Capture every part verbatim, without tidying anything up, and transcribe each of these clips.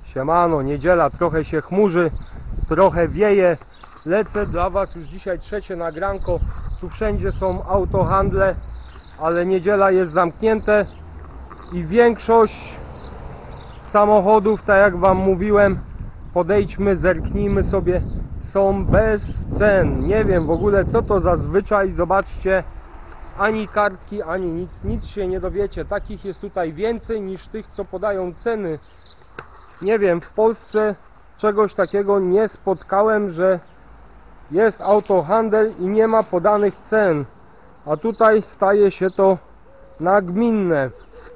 Siemano, niedziela, trochę się chmurzy, trochę wieje. Lecę dla Was już dzisiaj trzecie nagranko. Tu wszędzie są autohandle, ale niedziela jest zamknięte i większość samochodów, tak jak Wam mówiłem, podejdźmy, zerknijmy sobie, są bez cen. Nie wiem w ogóle co to za zwyczaj, zobaczcie, ani kartki, ani nic, nic się nie dowiecie. Takich jest tutaj więcej niż tych, co podają ceny. Nie wiem, w Polsce czegoś takiego nie spotkałem, że jest autohandel i nie ma podanych cen, a tutaj staje się to nagminne.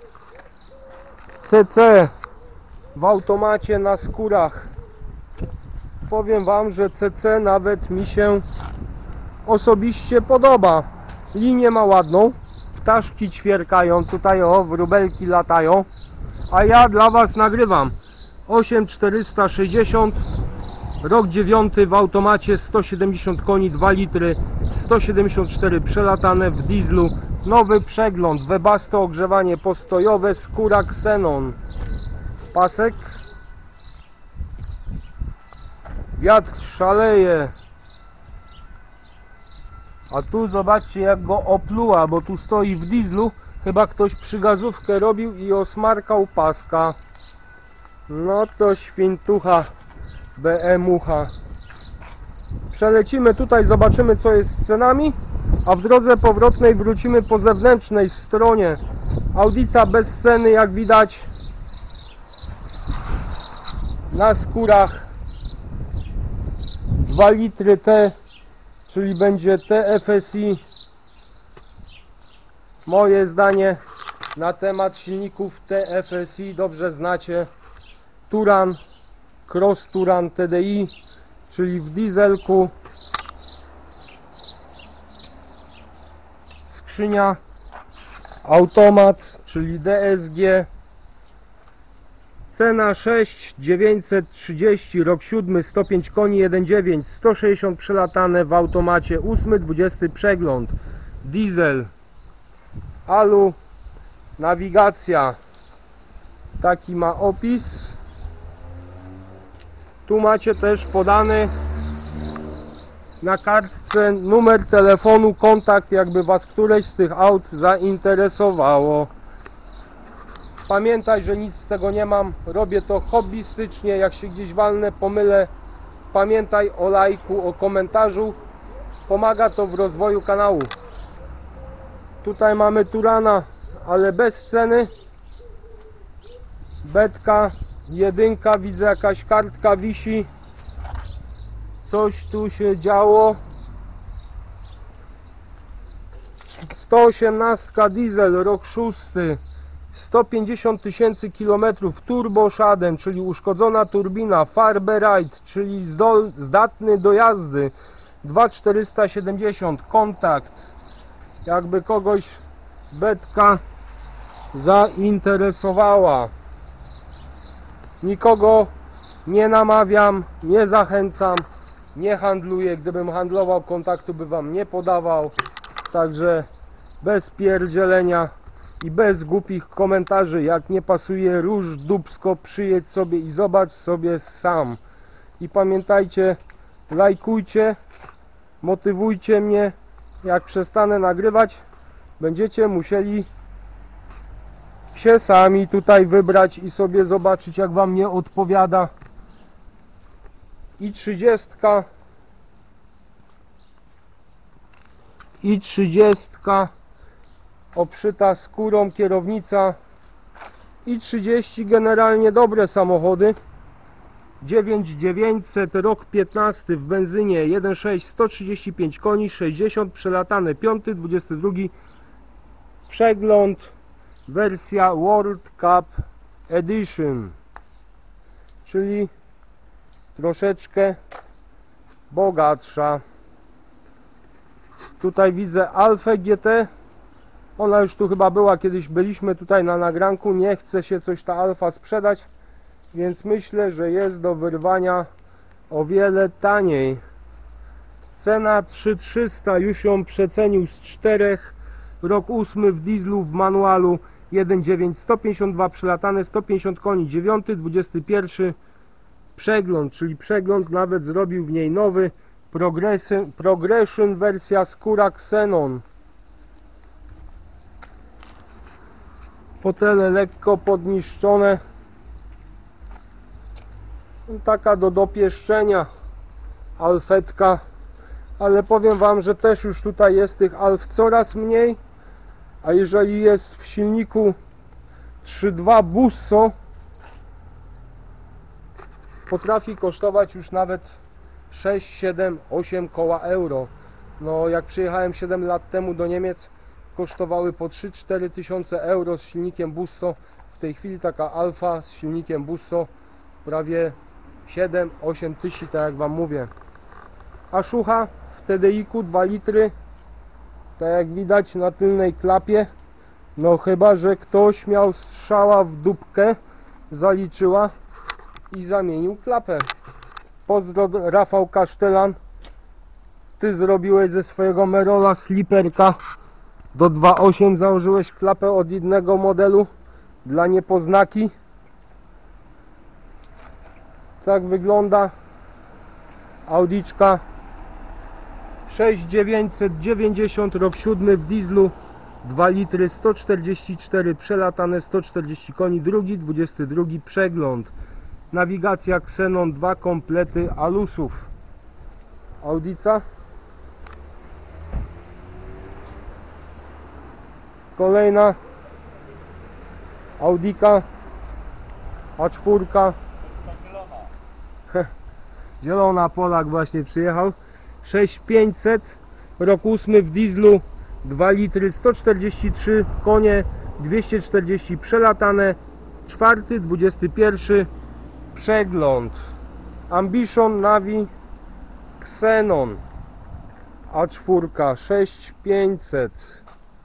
C C w automacie na skórach. Powiem Wam, że C C nawet mi się osobiście podoba. Linię ma ładną, ptaszki ćwierkają, tutaj o, wróbelki latają, a ja dla Was nagrywam. osiem czterysta sześćdziesiąt, rok dziewiąty, w automacie, sto siedemdziesiąt koni, dwa litry, sto siedemdziesiąt cztery przelatane w dieslu, nowy przegląd, Webasto, ogrzewanie postojowe, skóra Xenon, pasek, wiatr szaleje, a tu zobaczcie jak go opluła, bo tu stoi w dieslu, chyba ktoś przygazówkę robił i osmarkał paska. No to świntucha B M ucha. Przelecimy tutaj, zobaczymy co jest z cenami, a w drodze powrotnej wrócimy po zewnętrznej stronie. Audica bez ceny, jak widać, na skórach, dwa litry T, czyli będzie T F S I. Moje zdanie na temat silników T F S I dobrze znacie. Turan, Cross Turan T D I, czyli w dieselku. Skrzynia, automat, czyli D S G. Cena sześć tysięcy dziewięćset trzydzieści, rok siódmy, sto pięć koni, jeden przecinek dziewięć, sto sześćdziesiąt przelatane w automacie, ósmy, dwudziesty przegląd, diesel, alu, nawigacja, taki ma opis. Tu macie też podany na kartce numer telefonu, kontakt, jakby Was któreś z tych aut zainteresowało. Pamiętaj, że nic z tego nie mam, robię to hobbystycznie, jak się gdzieś walnę, pomylę, pamiętaj o lajku, o komentarzu, pomaga to w rozwoju kanału. Tutaj mamy Turana, ale bez ceny, betka, jedynka, widzę jakaś kartka wisi, coś tu się działo. Sto osiemnaście diesel, rok szósty, sto pięćdziesiąt tysięcy kilometrów, turbo szaden, czyli uszkodzona turbina, Farberite, czyli zdol, zdatny do jazdy, dwa tysiące czterysta siedemdziesiąt, kontakt, jakby kogoś betka zainteresowała. Nikogo nie namawiam, nie zachęcam, nie handluję. Gdybym handlował, kontaktu by Wam nie podawał. Także bez pierdzielenia i bez głupich komentarzy. Jak nie pasuje, róż dupsko, przyjedź sobie i zobacz sobie sam. I pamiętajcie, lajkujcie, motywujcie mnie. Jak przestanę nagrywać, będziecie musieli się sami tutaj wybrać i sobie zobaczyć, jak Wam nie odpowiada. I trzydziestka, i trzydziestka obszyta skórą kierownica, i trzydzieści generalnie dobre samochody. dziewięć tysięcy dziewięćset, rok piętnasty, w benzynie, jeden przecinek sześć, sto trzydzieści pięć koni, sześćdziesiąt przelatane, piąty, dwudziesty drugi przegląd, wersja World Cup Edition, czyli troszeczkę bogatsza. Tutaj widzę Alfę G T, ona już tu chyba była, kiedyś byliśmy tutaj na nagranku, nie chce się coś ta Alfa sprzedać, więc myślę, że jest do wyrwania o wiele taniej. Cena trzy tysiące trzysta, już ją przecenił z czterech, rok ósmy, w dieslu, w manualu, jeden dziewięć, sto pięćdziesiąt dwa przelatane, sto pięćdziesiąt koni, dziewiąty, dwudziesty pierwszy przegląd, czyli przegląd nawet zrobił w niej nowy Progression, Progression wersja skóra Xenon. Fotele lekko podniszczone, taka do dopieszczenia alfetka, ale powiem wam, że też już tutaj jest tych alf coraz mniej, a jeżeli jest w silniku trzy dwa Busso, potrafi kosztować już nawet sześć, siedem, osiem koła euro. No jak przyjechałem siedem lat temu do Niemiec, kosztowały po trzy cztery tysiące euro z silnikiem Busso. W tej chwili taka alfa z silnikiem Busso prawie siedem, osiem tysięcy, tak jak wam mówię. A szucha w T D I-ku dwa litry, tak jak widać na tylnej klapie. No chyba że ktoś miał strzała w dupkę, zaliczyła i zamienił klapę. Pozdro Rafał Kasztelan, ty zrobiłeś ze swojego Merola sliperka do dwa osiem, założyłeś klapę od innego modelu dla niepoznaki. Tak wygląda Audiczka sześć tysięcy dziewięćset dziewięćdziesiąt, rok siódmy w dieslu, dwa litry, sto czterdzieści cztery przelatane, sto czterdzieści koni, drugi, dwudziesty drugi przegląd. Nawigacja Xenon, dwa komplety alusów. Audica. Kolejna Audika A cztery. Zielona, Polak właśnie przyjechał. sześć tysięcy pięćset, rok ósmy w dieslu, dwa litry, sto czterdzieści trzy konie, dwieście czterdzieści przelatane, czwarty, dwudziesty pierwszy przegląd. Ambition Navi Xenon A cztery, sześć tysięcy pięćset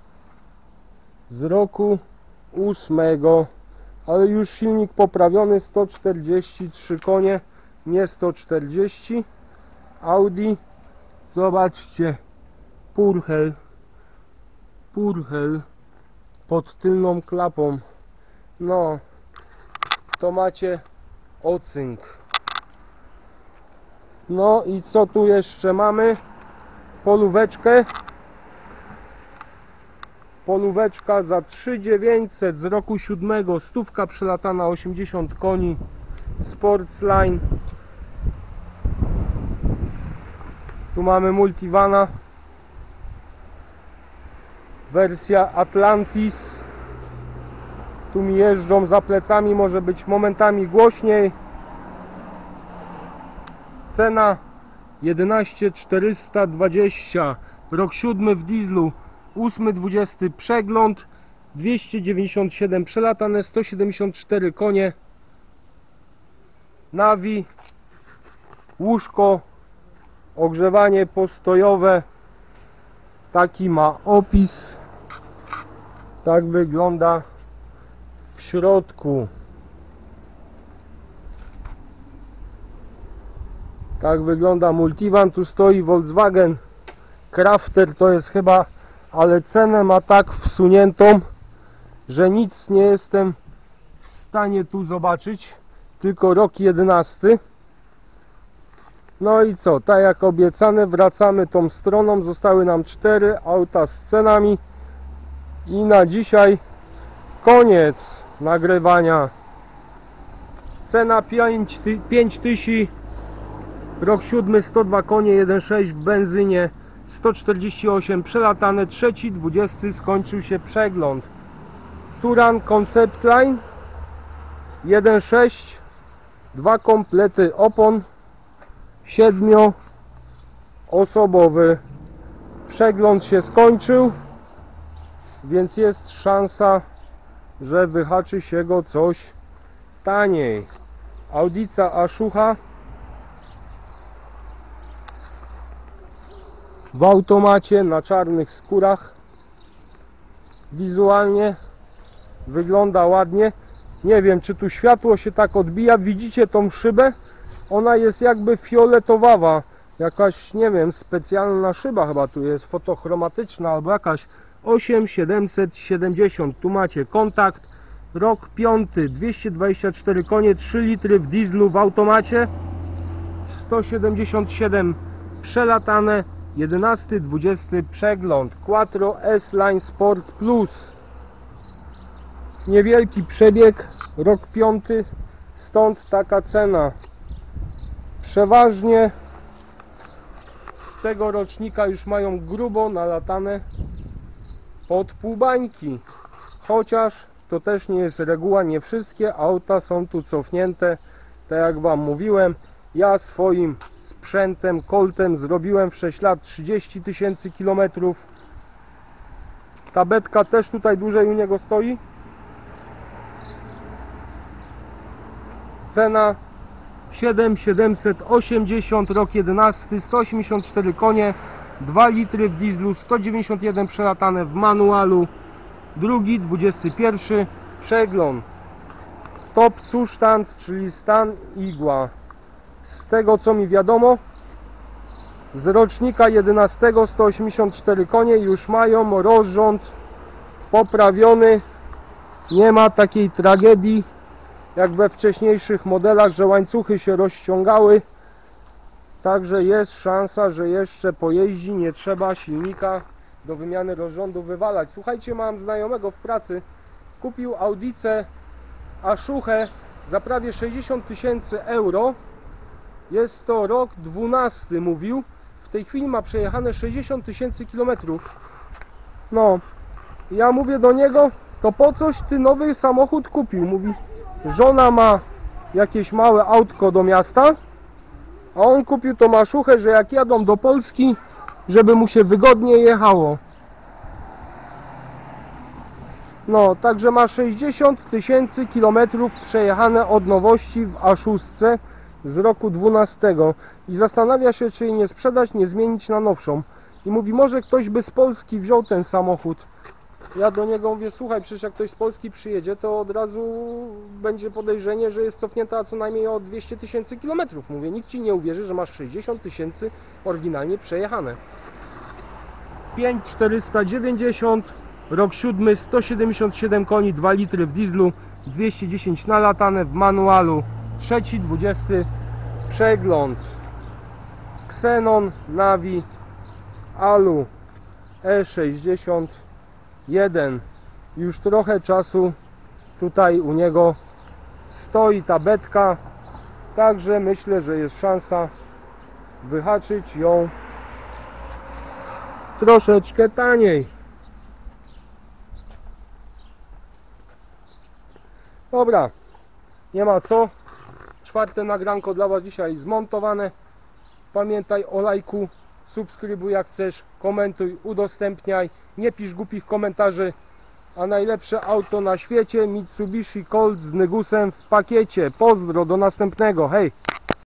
z roku ósmego, ale już silnik poprawiony, sto czterdzieści trzy konie, nie sto czterdzieści. Audi, zobaczcie, Purhel, Purhel pod tylną klapą. No, to macie ocynk. No i co tu jeszcze mamy? Polóweczkę. Polóweczka za trzy tysiące dziewięćset z roku siódmego, stówka przelatana, osiemdziesiąt koni, Sportsline. Tu mamy Multivana, wersja Atlantis. Tu mi jeżdżą za plecami, może być momentami głośniej. Cena jedenaście tysięcy czterysta dwadzieścia, rok siódmy w dieslu, ósmy, dwudziesty przegląd, dwieście dziewięćdziesiąt siedem przelatane, sto siedemdziesiąt cztery konie. Navi, łóżko, ogrzewanie postojowe, taki ma opis, tak wygląda w środku. Tak wygląda Multivan, tu stoi Volkswagen Crafter, to jest chyba, ale cenę ma tak wsuniętą, że nic nie jestem w stanie tu zobaczyć, tylko rok jedenasty. No i co, tak jak obiecane, wracamy tą stroną, zostały nam cztery auta z cenami i na dzisiaj koniec nagrywania. Cena pięć tysięcy, rok siódmy, sto dwa konie, jeden przecinek sześć w benzynie, sto czterdzieści osiem przelatane, trzeci, dwudziesty skończył się przegląd. Touran Conceptline jeden przecinek sześć, dwa komplety opon, siedmioosobowy. Przegląd się skończył, więc jest szansa, że wyhaczy się go coś taniej. Audica Aszucha w automacie na czarnych skórach. Wizualnie wygląda ładnie. Nie wiem, czy tu światło się tak odbija. Widzicie tą szybę? Ona jest jakby fioletowawa. Jakaś, nie wiem, specjalna szyba chyba tu jest, fotochromatyczna albo jakaś. osiem tysięcy siedemset siedemdziesiąt. Tu macie kontakt. Rok piąty, dwieście dwadzieścia cztery konie, trzy litry w dieslu w automacie, sto siedemdziesiąt siedem przelatane, jedenasty dwudziesty przegląd, Quattro S-Line Sport Plus. Niewielki przebieg, rok piąty, stąd taka cena. Przeważnie z tego rocznika już mają grubo nalatane pod pół bańki, chociaż to też nie jest reguła, nie wszystkie auta są tu cofnięte. Tak jak wam mówiłem, ja swoim sprzętem Coltem zrobiłem w sześć lat trzydzieści tysięcy kilometrów. Ta betka też tutaj dłużej u niego stoi. Cena siedem tysięcy siedemset osiemdziesiąt, rok jedenasty, sto osiemdziesiąt cztery konie, dwa litry w dieslu, sto dziewięćdziesiąt jeden przelatane w manualu, drugi dwudziesty pierwszy przegląd. Top Zustand, czyli stan igła. Z tego co mi wiadomo, z rocznika jedenastego, sto osiemdziesiąt cztery konie, już mają rozrząd poprawiony. Nie ma takiej tragedii jak we wcześniejszych modelach, że łańcuchy się rozciągały. Także jest szansa, że jeszcze pojeździ, nie trzeba silnika do wymiany rozrządu wywalać. Słuchajcie, mam znajomego w pracy, kupił Audicę Aszuchę za prawie sześćdziesiąt tysięcy euro. Jest to rok dwunasty, mówił. W tej chwili ma przejechane sześćdziesiąt tysięcy kilometrów. No, ja mówię do niego, to po coś ty nowy samochód kupił? Mówi, żona ma jakieś małe autko do miasta, a on kupił tą Aszuchę, że jak jadą do Polski, żeby mu się wygodnie jechało. No, także ma sześćdziesiąt tysięcy kilometrów przejechane od nowości w Aszusce z roku dwunastego i zastanawia się, czy jej nie sprzedać, nie zmienić na nowszą. I mówi, może ktoś by z Polski wziął ten samochód. Ja do niego mówię, słuchaj, przecież jak ktoś z Polski przyjedzie, to od razu będzie podejrzenie, że jest cofnięta co najmniej o dwieście tysięcy kilometrów. Mówię, nikt ci nie uwierzy, że masz sześćdziesiąt tysięcy oryginalnie przejechane. pięć tysięcy czterysta dziewięćdziesiąt, rok siódmy, sto siedemdziesiąt siedem koni, dwa litry w dieslu, dwieście dziesięć nalatane w manualu, trzeci dwudziesty przegląd. Xenon Navi Alu E sześćdziesiąt jeden. Już trochę czasu tutaj u niego stoi ta betka, także myślę, że jest szansa wyhaczyć ją troszeczkę taniej. Dobra, nie ma co. Czwarte nagranko dla was dzisiaj zmontowane. Pamiętaj o lajku, subskrybuj jak chcesz, komentuj, udostępniaj, nie pisz głupich komentarzy. A najlepsze auto na świecie Mitsubishi Colt z Nygusem w pakiecie. Pozdro, do następnego, hej!